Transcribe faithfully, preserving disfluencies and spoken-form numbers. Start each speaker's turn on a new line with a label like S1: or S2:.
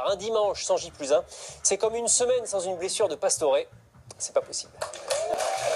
S1: soir, un dimanche sans J plus un, c'est comme une semaine sans une blessure de Pastore. C'est pas possible.